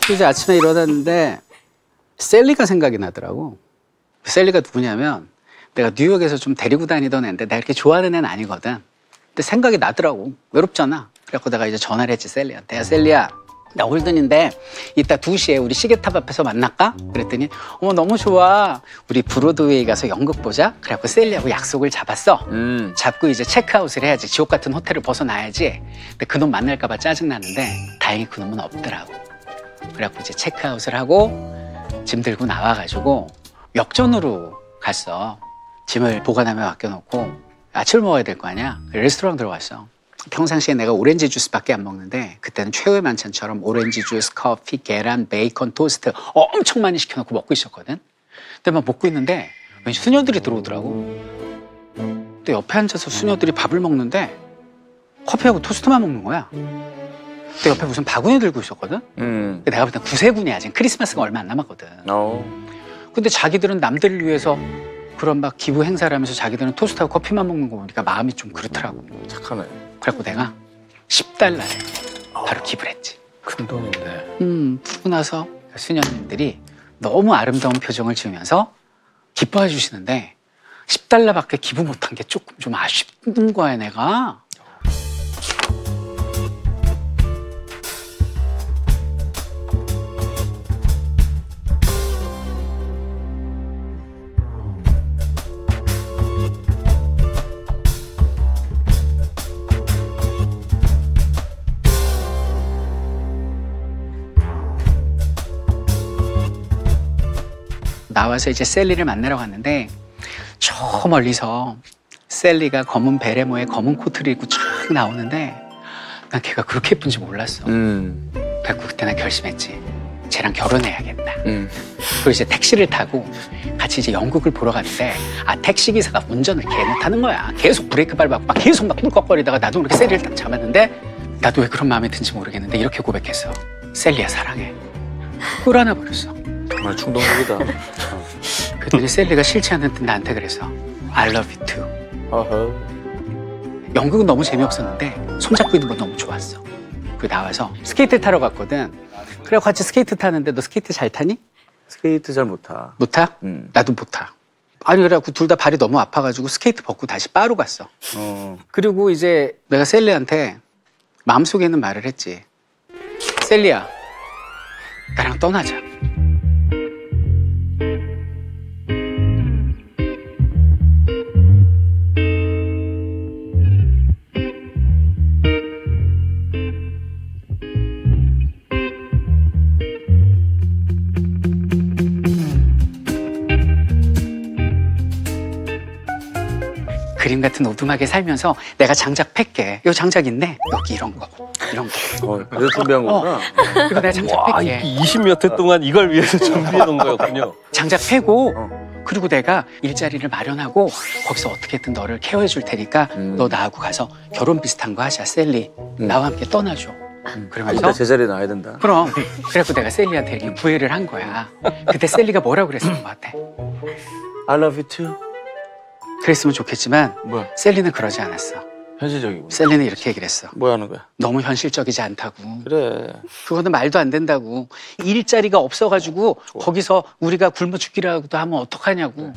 이제 아침에 일어났는데 셀리가 생각이 나더라고. 셀리가 누구냐면 내가 뉴욕에서 좀 데리고 다니던 애인데 내가 이렇게 좋아하는 애는 아니거든. 근데 생각이 나더라고. 외롭잖아. 그래갖고 내가 이제 전화를 했지, 셀리한테. 야, 셀리야. 나 홀든인데 이따 2시에 우리 시계탑 앞에서 만날까? 그랬더니 어머 너무 좋아. 우리 브로드웨이 가서 연극 보자. 그래갖고 셀리하고 약속을 잡았어. 잡고 이제 체크아웃을 해야지. 지옥 같은 호텔을 벗어나야지. 근데 그놈 만날까 봐 짜증나는데 다행히 그놈은 없더라고. 그래갖고 이제 체크아웃을 하고 짐 들고 나와가지고 역전으로 갔어. 짐을 보관함에 맡겨놓고 아침을 먹어야 될 거 아니야. 레스토랑 들어갔어. 평상시에 내가 오렌지 주스밖에 안 먹는데 그때는 최후의 만찬처럼 오렌지 주스, 커피, 계란, 베이컨, 토스트 엄청 많이 시켜놓고 먹고 있었거든. 근데 막 먹고 있는데 왠지 수녀들이 들어오더라고. 근데 옆에 앉아서 수녀들이 밥을 먹는데 커피하고 토스트만 먹는 거야. 근데 옆에 무슨 바구니 들고 있었거든. 근데 내가 볼 땐 구세군이야. 지금 크리스마스가 얼마 안 남았거든. 근데 자기들은 남들을 위해서 그런 막 기부 행사를 하면서 자기들은 토스트하고 커피만 먹는 거 보니까 마음이 좀 그렇더라고. 착하네. 그래갖고 내가 $10를 바로 기부를 했지. 큰 돈인데. 그러고 나서 수녀님들이 너무 아름다운 표정을 지으면서 기뻐해 주시는데 $10밖에 기부 못한 게 조금 좀 아쉽은 거야, 내가. 나와서 이제 셀리를 만나러 갔는데 저 멀리서 셀리가 검은 베레모에 검은 코트를 입고 쫙 나오는데 난 걔가 그렇게 예쁜지 몰랐어. 그래서 그때 난 결심했지. 쟤랑 결혼해야겠다. 그리고 이제 택시를 타고 같이 이제 연극을 보러 갔는데 택시기사가 운전을 개 못하는 거야. 계속 브레이크 밟고 막 계속 막 꿀꺽거리다가 나도 그렇게 셀리를 딱 잡았는데 나도 왜 그런 마음이 든지 모르겠는데 이렇게 고백했어. 셀리야 사랑해. 꿀하나 버렸어. 정말 충동적이다. 그랬더니 셀리가 싫지 않은 듯 나한테 그래서 I love you too. 연극은 너무 재미없었는데 손잡고 있는 건 너무 좋았어. 그리고 나와서 스케이트 타러 갔거든. 그래서 같이 스케이트 타는데 너 스케이트 잘 타니? 스케이트 잘 못 타. 못 타? 나도 못 타. 아니 그래갖고 둘 다 발이 너무 아파가지고 스케이트 벗고 다시 바로 갔어. 그리고 이제 내가 셀리한테 마음속에 있는 말을 했지. 셀리야 나랑 떠나자. 그림 같은 오두막에 살면서 내가 장작 팰게. 요 장작 있네. 여기 이런 거. 그래서 준비한 거구나. 그리고 내가 장작 팰게. 20몇 회 동안 이걸 위해서 준비해 놓은 거였군요. 장작 패고 그리고 내가 일자리를 마련하고 거기서 어떻게든 너를 케어해 줄 테니까 너 나하고 가서 결혼 비슷한 거 하자. 셀리 나와 함께 떠나줘. 그러면서 제자리에 나야 된다. 그럼 그래갖고 내가 셀리한테 이렇게 구애를 한 거야. 그때 셀리가 뭐라고 그랬을 것 같아? I love you too. 그랬으면 좋겠지만 뭐야? 셀리는 그러지 않았어. 현실적이고. 셀리는 이렇게 얘기를 했어. 뭐 하는 거야? 너무 현실적이지 않다고. 그래. 그거는 말도 안 된다고. 일자리가 없어가지고 거기서 우리가 굶어 죽기라도 하면 어떡하냐고.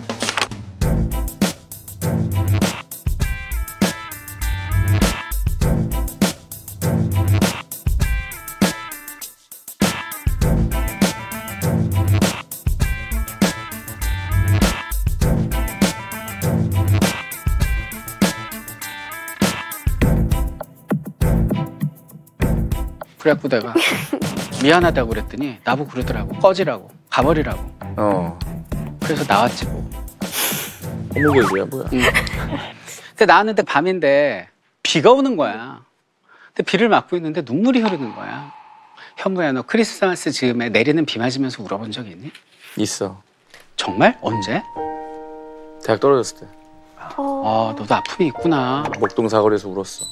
그래갖고 내가 미안하다고 그랬더니 나보고 그러더라고. 꺼지라고. 가버리라고. 그래서 나왔지 뭐. 어묵개구야 뭐야. 근데 나왔는데 밤인데 비가 오는 거야. 근데 비를 맞고 있는데 눈물이 흐르는 거야. 현무야 너 크리스마스 즈음에 내리는 비 맞으면서 울어본 적 있니? 있어. 정말? 언제? 대학 떨어졌을 때. 아 너도 아픔이 있구나. 목동 사거리에서 울었어.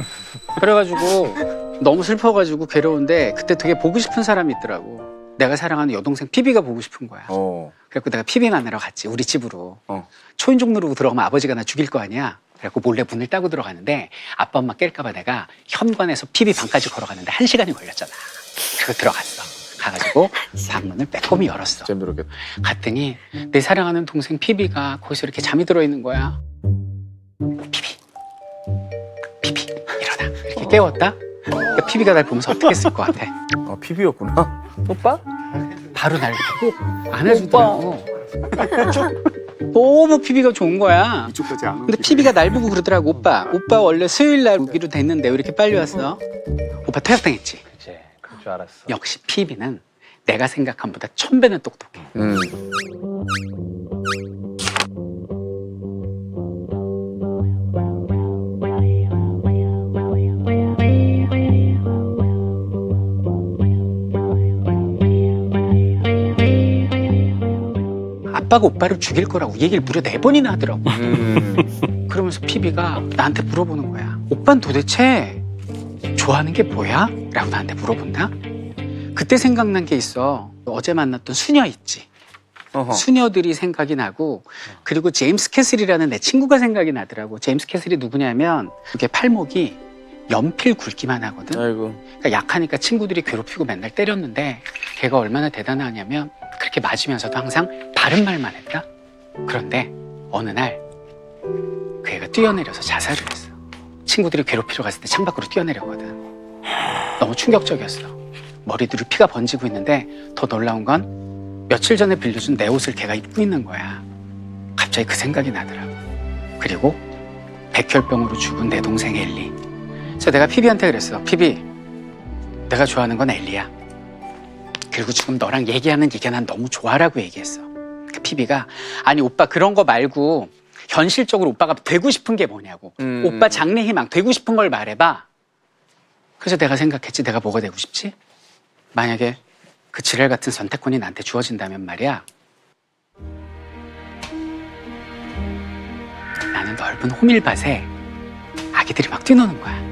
그래가지고 너무 슬퍼가지고 괴로운데 그때 되게 보고 싶은 사람이 있더라고. 내가 사랑하는 여동생 피비가 보고 싶은 거야. 그래갖고 내가 피비 만나러 갔지. 우리 집으로. 초인종로로 들어가면 아버지가 나 죽일 거 아니야. 그래갖고 몰래 문을 따고 들어가는데 아빠 엄마 깰까 봐 내가 현관에서 피비 방까지 걸어갔는데 1시간이 걸렸잖아. 그래서 들어갔어. 가가지고 방문을 빼꼼히 열었어. 잼들었겠다. 갔더니 내 사랑하는 동생 피비가 거기서 이렇게 잠이 들어있는 거야. 피비 일어나. 이렇게 깨웠다. 그러니까 피비가 날 보면서 어떻게 했을 것 같아? 아, 피비였구나. 오빠? 바로 날 꼭 안아주더라고. 너무 피비가 좋은 거야. 이쪽까지 안 근데 피비가 날 보고 그러더라고. 오빠 원래 수요일 날 오기로 됐는데 왜 이렇게 빨리 왔어? 오빠 퇴학당했지? 그치. 그럴 줄 알았어. 역시 피비는 내가 생각한 보다 1000배는 똑똑해. 아빠가 오빠를 죽일 거라고 얘기를 무려 4번이나 하더라고. 그러면서 피비가 나한테 물어보는 거야. 오빠는 도대체 좋아하는 게 뭐야? 라고 나한테 물어본다. 그때 생각난 게 있어. 어제 만났던 수녀 있지. 어허. 수녀들이 생각이 나고, 그리고 제임스 캐슬이라는 내 친구가 생각이 나더라고. 제임스 캐슬이 누구냐면 이게 팔목이 연필 굵기만 하거든. 아이고. 그러니까 약하니까 친구들이 괴롭히고 맨날 때렸는데 걔가 얼마나 대단하냐면 그렇게 맞으면서도 항상 바른 말만 했다. 그런데 어느 날 그 애가 뛰어내려서 자살을 했어. 친구들이 괴롭히러 갔을 때 창밖으로 뛰어내렸거든. 너무 충격적이었어. 머리들이 피가 번지고 있는데 더 놀라운 건 며칠 전에 빌려준 내 옷을 걔가 입고 있는 거야. 갑자기 그 생각이 나더라고. 그리고 백혈병으로 죽은 내 동생 엘리. 그래서 내가 피비한테 그랬어. 피비, 내가 좋아하는 건 엘리야. 그리고 지금 너랑 얘기하는 이게 난 너무 좋아라고 얘기했어. 그 피비가 아니 오빠 그런 거 말고 현실적으로 오빠가 되고 싶은 게 뭐냐고. 오빠 장래 희망 되고 싶은 걸 말해봐. 그래서 내가 생각했지. 내가 뭐가 되고 싶지? 만약에 그 지랄 같은 선택권이 나한테 주어진다면 말이야. 나는 넓은 호밀밭에 아기들이 막 뛰노는 거야.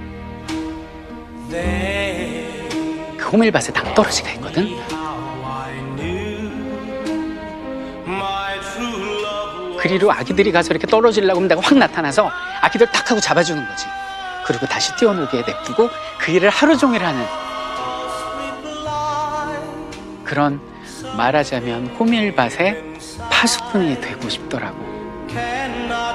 그 호밀밭에 낭떠러지가 있거든. 그리로 아기들이 가서 이렇게 떨어지려고 하면 내가 확 나타나서 아기들 탁 하고 잡아주는 거지. 그리고 다시 뛰어놀게 냅두고 그 일을 하루 종일 하는 그런, 말하자면 호밀밭의 파수꾼이 되고 싶더라고.